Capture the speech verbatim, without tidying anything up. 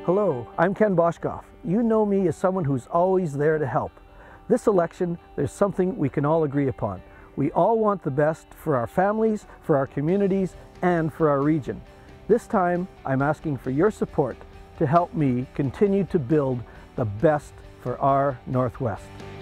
Hello, I'm Ken Boshcoff. You know me as someone who's always there to help. This election, there's something we can all agree upon. We all want the best for our families, for our communities, and for our region. This time, I'm asking for your support to help me continue to build the best for our Northwest.